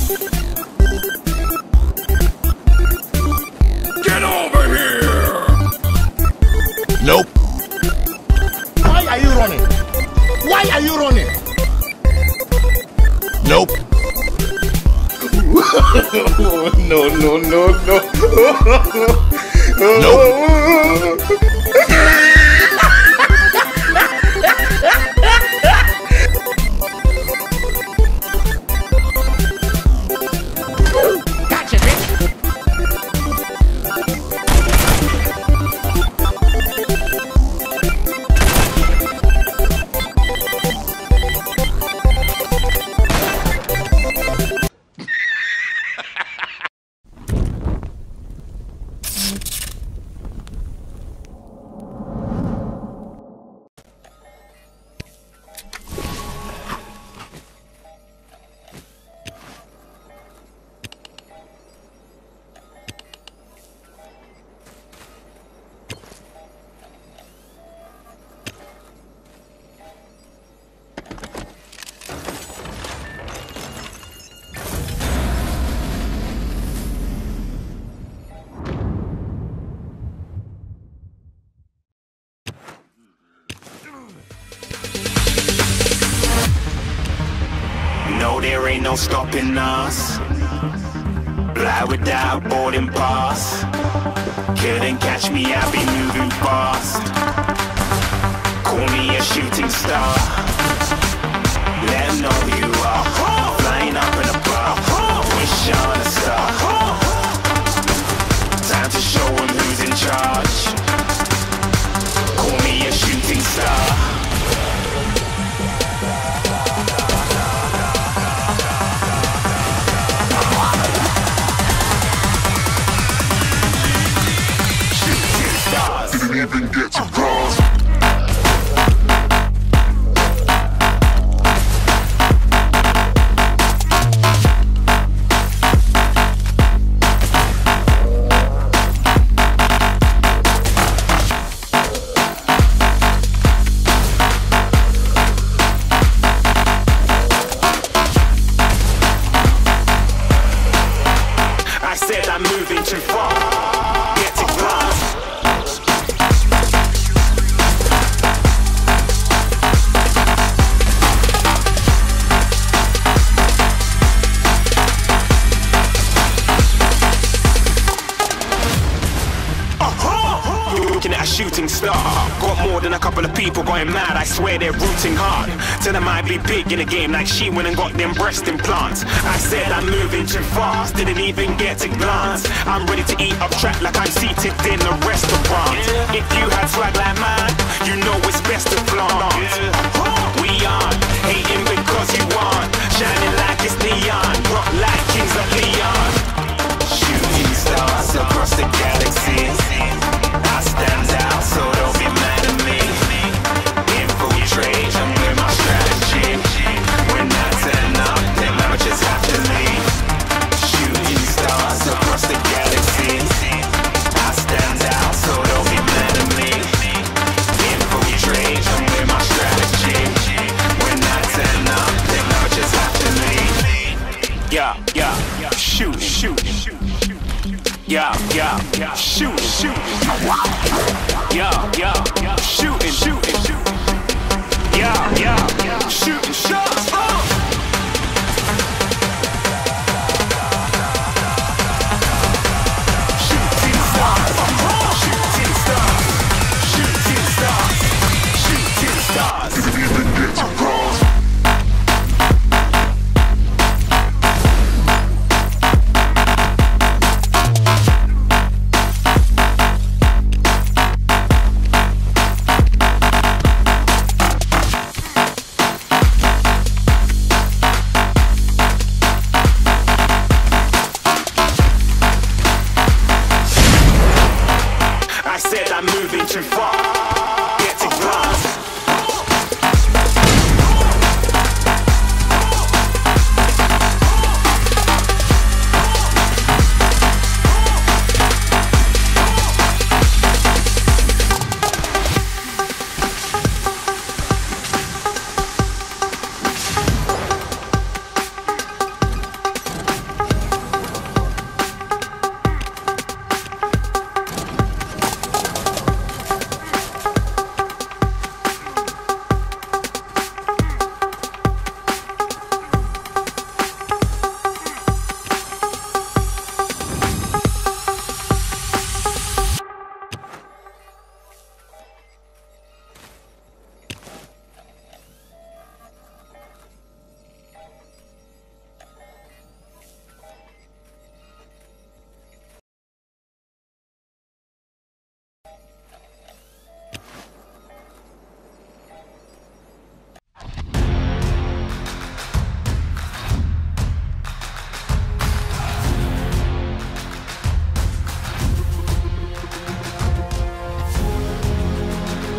Get over here! Nope. Why are you running? Why are you running? Nope. No, no, no, no. Nope. Gotcha, bitch. No, there ain't no stopping us. Fly without boarding pass. Couldn't catch me, I be moving fast. Call me a shooting star. Let 'em know who you are. Flying up in a bar. Wish on a star. Time to show 'em who's in charge. Call me a shooting star. Didn't even get to cross. I said I'm moving too far. Get to glass. Looking at a shooting star. Got more than a couple of people going mad. I swear they're rooting hard. Tell them I be big in the game like she went and got them breast implants. I said I'm moving too fast. Didn't even get to glance. I'm ready to eat up track like I'm seated in a restaurant. If you had swag like mine, you know it's best to flaunt. We aren't hating because you aren't. Shining like it's neon. Rock like kings of Leon. Shooting stars across the galaxy. I stand out, so don't be mad at me. Infiltrate, I'm with my strategy. When I turn up, then I just have to leave. Shooting stars across the galaxy. I stand out, so don't be mad at me. Infiltrate, I'm with my strategy. When I turn up, then I just have to leave. Yeah, yeah, yeah. Shoot, shoot, shoot. Yeah, yeah, yeah, shooting, shooting. Yeah, yeah, yeah, shooting, shooting, shooting. Yeah, yeah, yeah, shooting shots. Shooting stars, shooting stars, shooting stars, shooting stars. Didn't even get to cross. I said I'm moving too far.